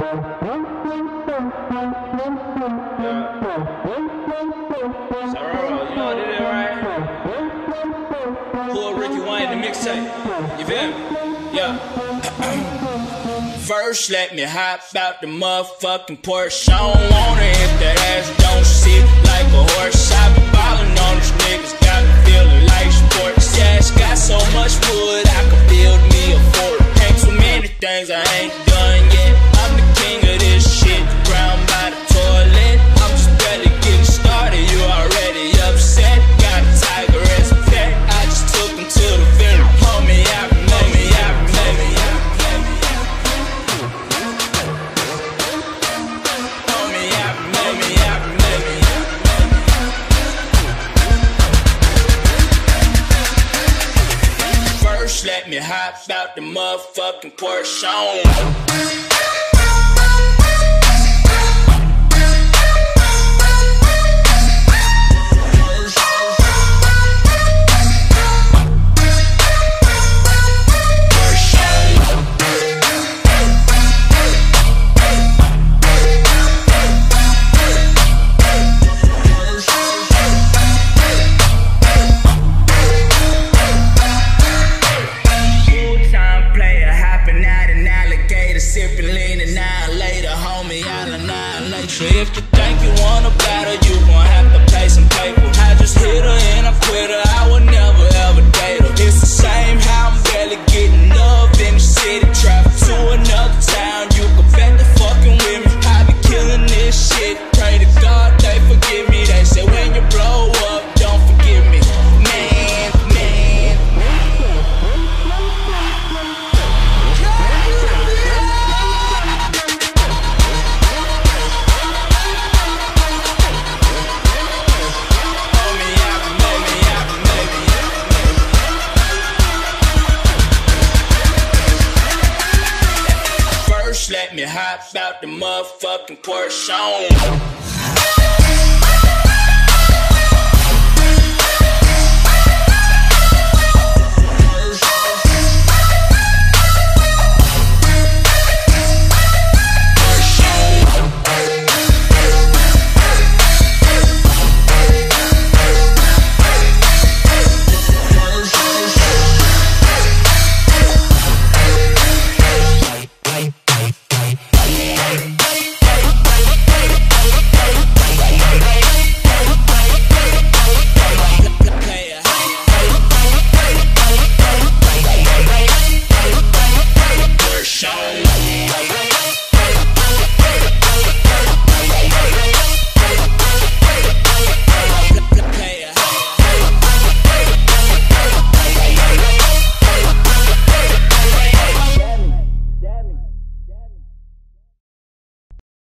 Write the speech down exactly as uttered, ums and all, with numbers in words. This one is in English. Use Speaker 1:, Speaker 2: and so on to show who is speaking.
Speaker 1: First, let me hop out the motherfucking Porsche. I don't wanna hit that ass, don't sit like a horse. I been ballin' on these niggas, got me feeling like sports. Yeah, it's got so much wood, I could build me a fort. Ain't too many things I ain't done yet. I'm the king of this shit, ground by the toilet. I'm just barely getting started, you already upset. Got a tiger as a pet, I just took him to the vet. Homie, I remember me, I remember me, I remember me. Homie, I remember me, I remember me. First, let me hop out the motherfucking Porsche on. Sipping, leaning, nine later, homie, I'll annihilate you. If you think you wanna battle, you gon' have to pay some paper. I just hit her and I quit her, I would never ever date her. It's the same how I'm barely getting love in the city. Travel to another town, you can bet the fucking with me. I be killing this shit, pray to God they forgive me. They say when you blow up, don't forgive me. Man, man, let me hop out the motherfucking Porsche on. Bye.